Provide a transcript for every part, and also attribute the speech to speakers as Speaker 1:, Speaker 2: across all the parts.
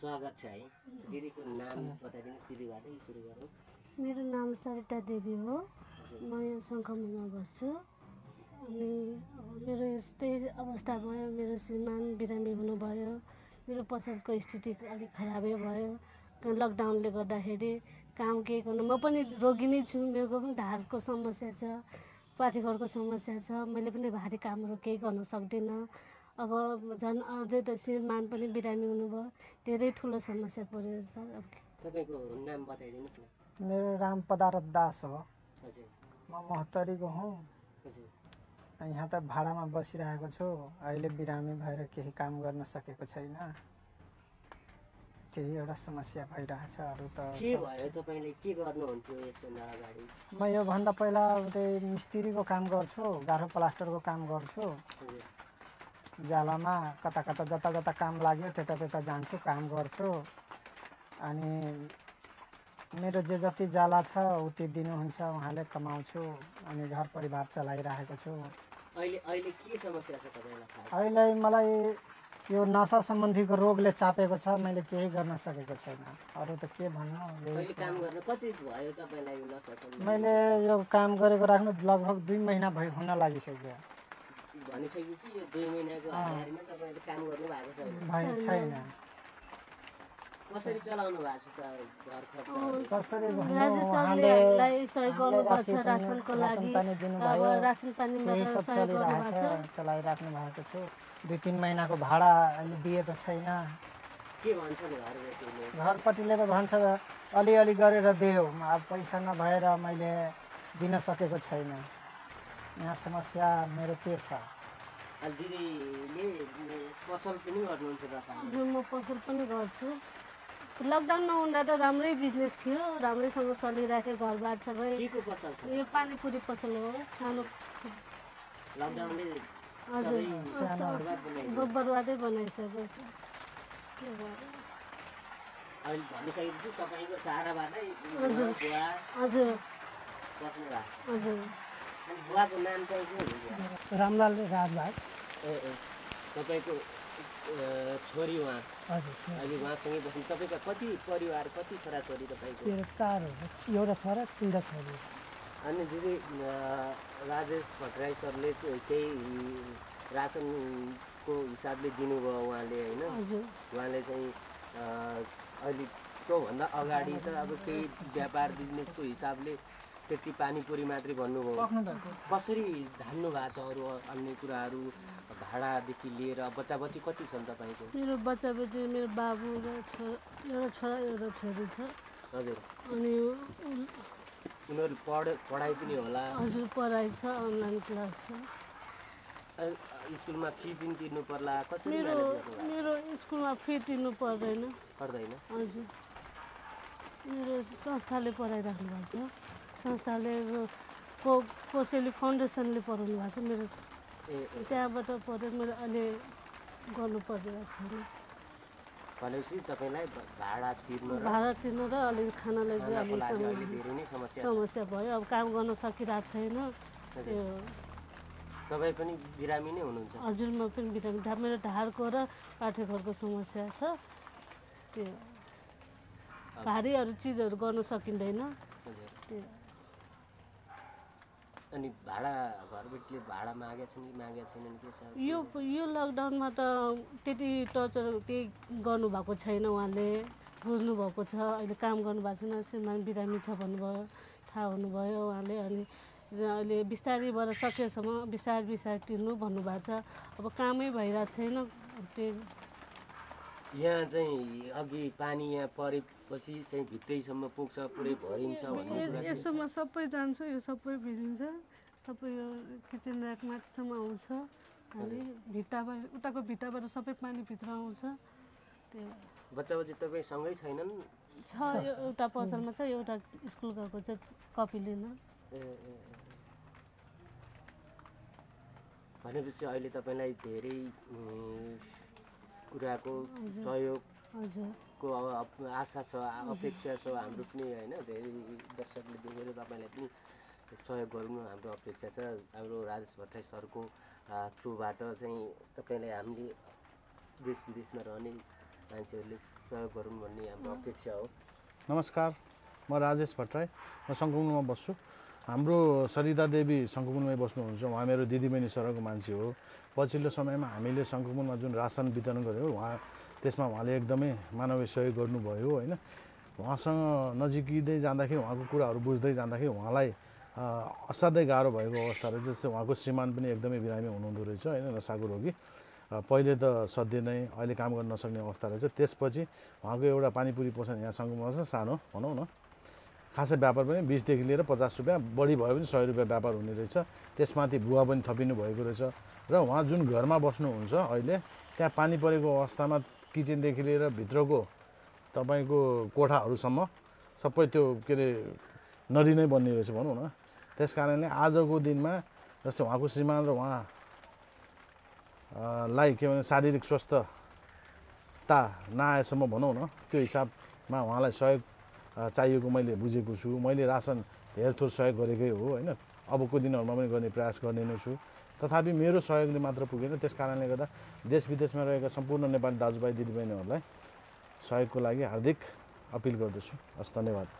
Speaker 1: स्वागत छ है। दिदीको नाम बताइदिनुहोस्, दिदीबाटै सुरु गरौँ।
Speaker 2: मेरो नाम सरिता देवी हो। म यहाँ सङ्खुवामा बस्छु। अनि मेरो यस्तै अवस्था भयो, मेरो श्रीमान बिरामी हुनुभयो, मेरो पसलको स्थिति अलिक खराबै भयो। लकडाउनले गर्दाखेरि काम केही गर्नु, म पनि रोगी नै छु, मेरो पनि ढाडको समस्या छ, पाठीघरको समस्या छ, मैले पनि भारी कामहरू केही गर्न सक्दिनँ। अब झन् अझै त श्रीमान पनि बिरामी हुनुभयो, धेरै ठुलो समस्या परेको छ।
Speaker 1: तपाईँको नाम बताइदिनुहोस् न।
Speaker 3: मेरो नाम पदारथ दास हो।
Speaker 1: हजुर।
Speaker 3: म महोत्तरीको हुँ।
Speaker 1: हजुर।
Speaker 3: यहाँ त भाडामा बसिरहेको छु। अहिले बिरामी भएर केही काम गर्न सकेको छैन, त्यही एउटा समस्या भइरहेछ। अरू त
Speaker 1: के भयो? तपाईँले के गर्नुहुन्थ्यो यसभन्दा अगाडि?
Speaker 3: म योभन्दा पहिला त्यही मिस्त्रीको काम गर्छु, गाह्रो प्लास्टरको काम गर्छु। जालामा कता कता जता जता काम लाग्यो त्यता त्यता जान्छु, काम गर्छु। अनि मेरो जे जति जाला छ उति दिनुहुन्छ, उहाँले कमाउँछु अनि घर परिवार चलाइरहेको छु।
Speaker 1: अहिले के समस्या छ तपाईँलाई थाहा?
Speaker 3: अहिले मलाई यो नसा सम्बन्धीको रोगले चापेको छ, मैले केही गर्न सकेको छैन। अरू त के भन्नु।
Speaker 1: अहिले काम गर्न कति भयो तपाईँलाई यो नसा सम्बन्धी?
Speaker 3: मैले यो काम गरेको राख्नु लगभग 2 महिना हुन लागिसक्यो।
Speaker 1: भनिसकेपछि यो 2 महिनाको हाराहारीमा तपाईँले काम गर्नु भएको
Speaker 3: छैन।
Speaker 1: कसरी चलाउनु भएको छ त घर खर्च?
Speaker 3: कसरी
Speaker 2: राजेश सरले हामीलाई सहयोग गर्नुपर्छ रासनको लागि। अब रासन पानी
Speaker 3: त्यही सब चलाइराख्नु भएको छु। 2-3 महिनाको भाडा अहिले दिएको छैन।
Speaker 1: के भन्छन् घरपट्टिले?
Speaker 3: घरपट्टिले त भन्छ अलिअलि गरेर देऊ, अब पैसा नभएर मैले दिन सकेको छैन। यहाँ समस्या मेरो त्यो छ।
Speaker 1: दिदीले पसल पनि गर्नुहुन्छ र?
Speaker 2: हजुर, म पसल पनि गर्छु। लकडाउन नहुँदा त राम्रै बिजनेस थियो, राम्रैसँग चलिरहेको, घरबार सबै।
Speaker 1: केको पसल छ?
Speaker 2: यो पानीपुरी पसल हो, सानो।
Speaker 1: लकडाउनले
Speaker 2: बर्बादै बनाइसकेको छ।
Speaker 1: अहिले भनिसकेपछि तपाईँको सहाराबाटै
Speaker 2: हजुर
Speaker 1: बुवा
Speaker 2: हजुर
Speaker 1: बस्नु भएको?
Speaker 2: हजुर।
Speaker 1: अनि बुवाको नाम चाहिँ के हुनुहुन्छ?
Speaker 3: रामलाल राजभाइ।
Speaker 1: तपाईँको छोरी उहाँ?
Speaker 3: हजुर।
Speaker 1: अहिले उहाँसँगै बस्नु। तपाईँको कति परिवार, कति छोराछोरी तपाईँको?
Speaker 3: 4 हो, एउटा छोरा 3 छोरी।
Speaker 1: अनि दिदी, राजेश भट्टराई सरले केही रासनको हिसाबले दिनुभयो उहाँले, होइन? उहाँले चाहिँ अहिले त्योभन्दा अगाडि त अब केही व्यापार बिजनेसको हिसाबले त्यति पानीपुरी मात्रै भन्नुभयो। कसरी धान्नु भएको छ अरू अन्य कुराहरू, भाडादेखि लिएर? बच्चा बच्ची कति छन् तपाईँको?
Speaker 2: मेरो बच्चा बच्ची, मेरो बाबु र एउटा छोरा एउटा छोरी छ।
Speaker 1: हजुर।
Speaker 2: अनि
Speaker 1: उनीहरू पढाइ पनि होला?
Speaker 2: हजुर, पढाइ छ, अनलाइन क्लास छ।
Speaker 1: स्कुलमा फी पनि तिर्नु पर्ला? कसरी?
Speaker 2: मेरो स्कुलमा फी तिर्नु पर्दैन।
Speaker 1: पर्दैन?
Speaker 2: हजुर, मेरो संस्थाले पढाइराख्नु भएको छ। संस्थाले कसैले फाउन्डेसनले पढाउनु भएको छ। मेरो त्यहाँबाट पढेर मैले अहिले गर्नु परिरहेको छैन।
Speaker 1: भनेपछि तपाईँलाई भाडा तिर्नु
Speaker 2: र अलिक खानालाई चाहिँ अलिक समस्या भयो। अब काम गर्न सकिरहेको छैन। त्यो
Speaker 1: तपाईँ पनि बिरामी नै हुनुहुन्छ?
Speaker 2: हजुर, म पनि बिरामी। मेरो ढाडको र पाठेघरको समस्या छ। त्यो भारीहरू चिजहरू गर्न सकिँदैन।
Speaker 1: अनि भाडा घरबेटीले भाडा मागेका छन् कि मागेका छैनन् के छ?
Speaker 2: यो लकडाउनमा त त्यति टर्चर केही गर्नुभएको छैन, उहाँले बुझ्नुभएको छ। अहिले काम गर्नुभएको छैन, श्रीमान बिरामी छ भन्नुभयो, थाहा हुनुभयो उहाँले। अनि अहिले बिस्तारैबाट सकेसम्म बिस्तारै तिर्नु भन्नुभएको छ। अब कामै भइरहेको छैन।
Speaker 1: यहाँ चाहिँ अघि पानी यहाँ परेपछि चाहिँ भित्रैसम्म पुग्छ, पुरै भरिन्छ भन्ने?
Speaker 2: यसोमा सबै जान्छ, यो सबै भिजिन्छ, सबै यो किचन ऱ्याक माथिसम्म आउँछ। अनि भित्ताबाट, उताको भित्ताबाट सबै पानी भित्र आउँछ। त्यो
Speaker 1: बच्चा बच्ची तपाईँ सँगै छैनन्?
Speaker 2: छ, एउटा पसलमा छ, एउटा स्कुल गएको छ कपी लिन।
Speaker 1: भनेपछि अहिले तपाईँलाई धेरै कुराको सहयोगको आशा छ, अपेक्षा छ हाम्रो पनि, होइन? धेरै दर्शकले देखेर तपाईँलाई पनि सहयोग गर्नु हाम्रो अपेक्षा छ। हाम्रो राजेश भट्टराई सरको थ्रुबाट चाहिँ तपाईँलाई हामीले देश विदेशमा रहने मान्छेहरूले सहयोग गरून् भन्ने हाम्रो अपेक्षा हो।
Speaker 4: नमस्कार, म राजेश भट्टराई, म सङ्कुमुलमा बस्छु। हाम्रो सरिता देवी सङ्कुमुलमै बस्नुहुन्छ। उहाँ मेरो दिदीबहिनी सरको मान्छे हो। पछिल्लो समयमा हामीले सङ्कुमुलमा जुन रासन वितरण गऱ्यौँ त्यसमा उहाँले एकदमै मानवीय सहयोग गर्नुभयो होइन। उहाँसँग नजिकिँदै जाँदाखेरि उहाँको कुराहरू बुझ्दै जाँदाखेरि उहाँलाई असाध्यै गाह्रो भएको अवस्था रहेछ। जस्तै उहाँको श्रीमान पनि एकदमै बिरामी हुनुहुँदो रहेछ होइन, नसाको रोगी। पहिले त सधैँ नै अहिले काम गर्न नसक्ने अवस्था रहेछ। त्यसपछि उहाँको एउटा पानीपुरी पसल यहाँ सङ्कुममा छ, सानो भनौँ न, खासै व्यापार पनि 20 देखि लिएर 50 रुपियाँ, बढी भयो भने 100 रुपियाँ व्यापार हुने रहेछ। त्यसमाथि बुवा पनि थपिनु भएको रहेछ। र उहाँ जुन घरमा बस्नुहुन्छ अहिले, त्यहाँ पानी परेको अवस्थामा किचनदेखि लिएर भित्रको तपाईँको कोठाहरूसम्म सबै त्यो के अरे नदी नै बन्ने रहेछ भनौँ न। त्यस कारणले आजको दिनमा जस्तै उहाँको श्रीमान र उहाँलाई के भने शारीरिक स्वस्थता नआएसम्म भनौँ न, त्यो हिसाबमा उहाँलाई सहयोग चाहिएको मैले बुझेको छु। मैले रासन हेरथोर सहयोग गरेकै हो होइन। अबको दिनहरूमा पनि गर्ने प्रयास गर्ने नै छु। तथापि मेरो सहयोगले मात्र पुगेन। त्यस कारणले गर्दा देश विदेशमा रहेका सम्पूर्ण नेपाली दाजुभाइ दिदीबहिनीहरूलाई सहयोगको लागि हार्दिक अपिल गर्दछु। हस्, धन्यवाद।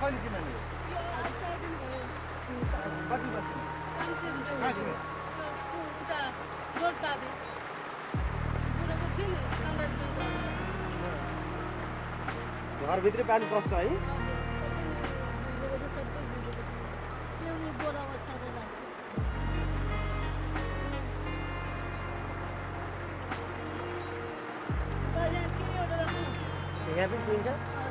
Speaker 4: कहिले किनने कति बस्नु
Speaker 1: घरभित्रै पानी पस्छ है यहाँ पनि छुइन्छ